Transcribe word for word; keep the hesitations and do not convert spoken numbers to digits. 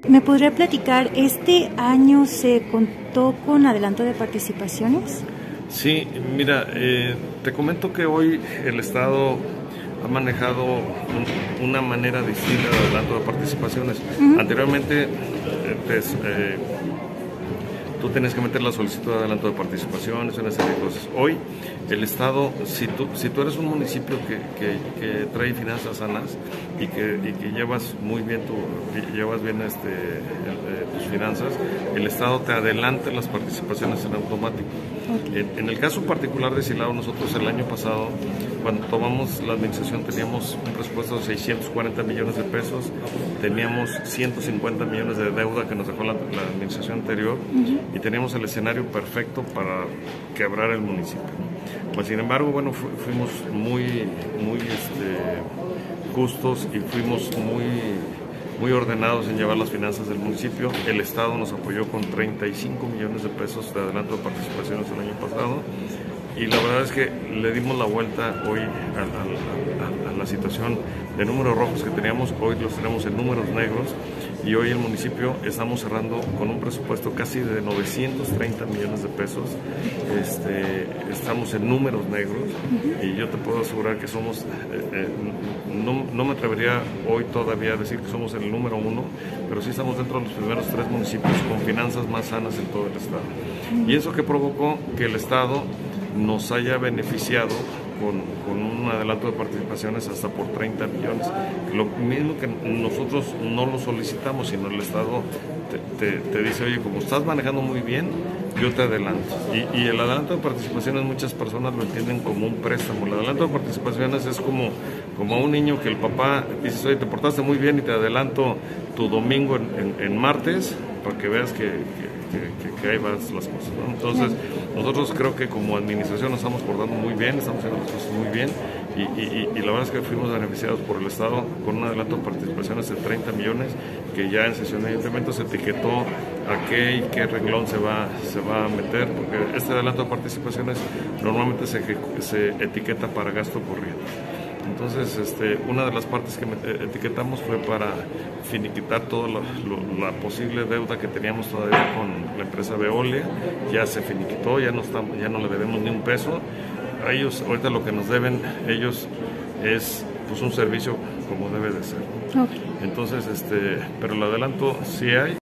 ¿Me podría platicar, este año se contó con adelanto de participaciones? Sí, mira, eh, te comento que hoy el Estado ha manejado un, una manera distinta de adelanto de participaciones. Uh-huh. Anteriormente, eh, te, eh, tú tenías que meter la solicitud de adelanto de participaciones, una serie de cosas. Hoy, el Estado, si tú, si tú eres un municipio que, que, que trae finanzas sanas y que, y que llevas muy bien, tu, llevas bien este, el, tus finanzas, el Estado te adelanta las participaciones en automático. Okay. En, en el caso particular de Silao, nosotros el año pasado, cuando tomamos la administración, teníamos un presupuesto de seiscientos cuarenta millones de pesos, teníamos ciento cincuenta millones de deuda que nos dejó la, la administración anterior, uh-huh. y teníamos el escenario perfecto para quebrar el municipio. Pues, sin embargo, bueno, fu fuimos muy, muy este, justos y fuimos muy, muy ordenados en llevar las finanzas del municipio. El Estado nos apoyó con treinta y cinco millones de pesos de adelanto de participaciones el año pasado. Y la verdad es que le dimos la vuelta hoy a, a, a, a la situación de números rojos que teníamos, hoy los tenemos en números negros, y hoy el municipio estamos cerrando con un presupuesto casi de novecientos treinta millones de pesos. Este, estamos en números negros, y yo te puedo asegurar que somos, eh, eh, no, no me atrevería hoy todavía a decir que somos el número uno, pero sí estamos dentro de los primeros tres municipios con finanzas más sanas en todo el estado. Y eso que provocó que el Estado nos haya beneficiado con, con un adelanto de participaciones hasta por treinta millones. Lo mismo que nosotros no lo solicitamos, sino el Estado te, te, te dice, oye, como estás manejando muy bien, yo te adelanto. Y, y el adelanto de participaciones muchas personas lo entienden como un préstamo. El adelanto de participaciones es como, como a un niño que el papá dice, oye, te portaste muy bien y te adelanto tu domingo en, en, en martes para que veas que, que Que, que, que ahí van las cosas, ¿no? Entonces, nosotros creo que como administración nos estamos portando muy bien, estamos haciendo las cosas muy bien, y, y, y la verdad es que fuimos beneficiados por el Estado con un adelanto de participaciones de treinta millones, que ya en sesión de ayuntamiento se etiquetó a qué y qué renglón se va, se va a meter, porque este adelanto de participaciones normalmente se, se etiqueta para gasto corriente. Entonces, este, una de las partes que etiquetamos fue para finiquitar toda lo, lo, la posible deuda que teníamos todavía con la empresa Veolia. Ya se finiquitó, ya no, estamos, ya no le debemos ni un peso. A ellos, ahorita lo que nos deben ellos es pues un servicio como debe de ser. Okay. Entonces, este, pero el adelanto sí hay,